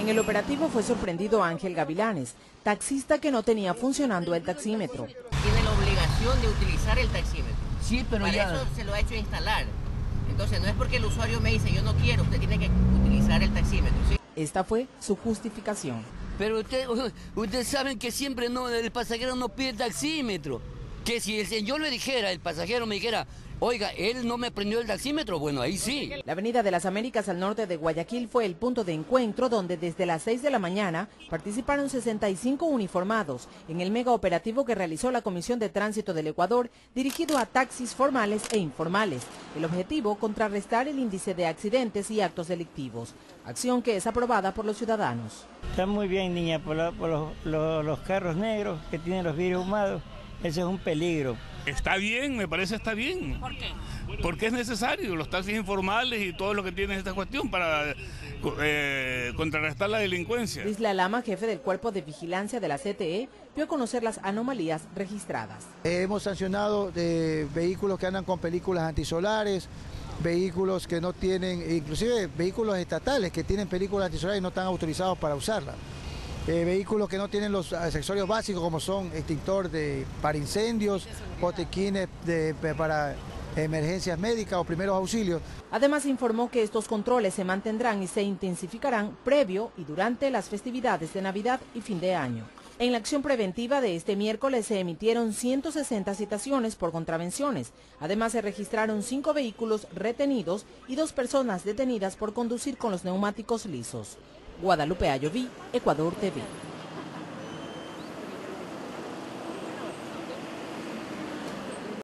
En el operativo fue sorprendido Ángel Gavilanes, taxista que no tenía funcionando el taxímetro. Tiene la obligación de utilizar el taxímetro. Sí, pero Para ya... eso se lo ha hecho instalar. Entonces no es porque el usuario me dice yo no quiero, usted tiene que utilizar el taxímetro, ¿sí? Esta fue su justificación. Pero ustedes saben que siempre no, el pasajero no pide taxímetro. Que si el señor le dijera, el pasajero me dijera, oiga, él no me prendió el taxímetro, bueno, ahí sí. La Avenida de las Américas al norte de Guayaquil fue el punto de encuentro donde desde las 6 de la mañana participaron 65 uniformados en el mega operativo que realizó la Comisión de Tránsito del Ecuador dirigido a taxis formales e informales. El objetivo, contrarrestar el índice de accidentes y actos delictivos, acción que es aprobada por los ciudadanos. Está muy bien, niña, por los carros negros que tienen los vidrios ahumados. Ese es un peligro. Está bien, me parece está bien. ¿Por qué? Porque es necesario, los taxis informales y todo lo que tiene esta cuestión para contrarrestar la delincuencia. Isla Lama, jefe del Cuerpo de Vigilancia de la CTE, dio a conocer las anomalías registradas. Hemos sancionado vehículos que andan con películas antisolares, vehículos que no tienen, inclusive vehículos estatales que tienen películas antisolares y no están autorizados para usarlas. Vehículos que no tienen los accesorios básicos como son extintor para incendios, botequines para emergencias médicas o primeros auxilios. Además informó que estos controles se mantendrán y se intensificarán previo y durante las festividades de Navidad y fin de año. En la acción preventiva de este miércoles se emitieron 160 citaciones por contravenciones. Además se registraron 5 vehículos retenidos y 2 personas detenidas por conducir con los neumáticos lisos. Guadalupe Ayoví, Ecuador TV.